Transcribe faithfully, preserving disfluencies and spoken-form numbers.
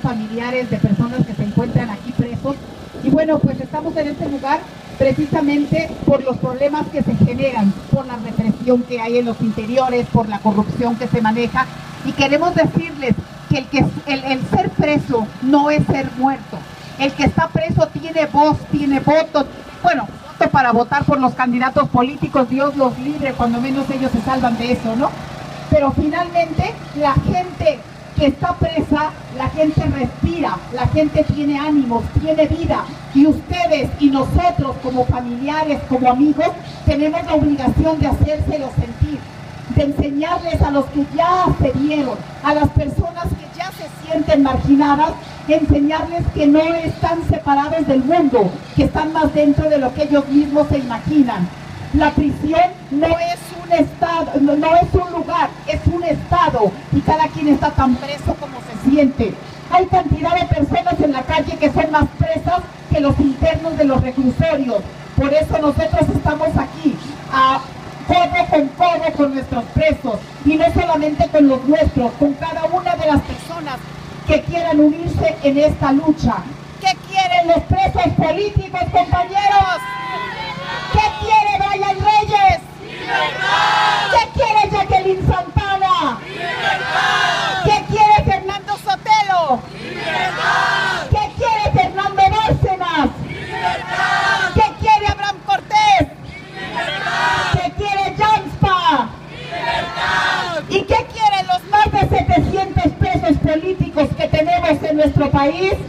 familiares de personas que se encuentran aquí presos. Y bueno, pues estamos en este lugar precisamente por los problemas que se generan, por la represión que hay en los interiores, por la corrupción que se maneja. Y queremos decirles que el, que, el, el ser preso no es ser muerto. El que está preso tiene voz, tiene voto, bueno, voto para votar por los candidatos políticos, Dios los libre, cuando menos ellos se salvan de eso, ¿no? Pero finalmente la gente que está presa, la gente respira, la gente tiene ánimos, tiene vida, y ustedes y nosotros como familiares, como amigos, tenemos la obligación de hacérselo sentir, de enseñarles a los que ya se dieron, a las personas que ya se sienten marginadas, enseñarles que no están separados del mundo, que están más dentro de lo que ellos mismos se imaginan. La prisión no es un estado, no, no es un lugar, es un estado, y cada quien está tan preso como se siente. Hay cantidad de personas en la calle que son más presas que los internos de los reclusorios. Por eso nosotros estamos aquí, a codo con codo con nuestros presos, y no solamente con los nuestros, con cada una de las personas que quieran unirse en esta lucha. ¿Qué quieren los presos políticos, compañeros? ¿Qué quiere Brian Reyes? ¡Libertad! ¿Qué quiere Jacqueline Santana? ¡Libertad! ¿Qué quiere Fernando Sotelo? ¡Libertad! ¿Qué quiere Fernando Bárcenas? ¡Libertad! ¿Qué quiere Abraham Cortés? ¡Libertad! ¿Qué quiere Janspa? ¡Libertad! ¿Y qué quieren los más de setecientos presos políticos que tenemos en nuestro país?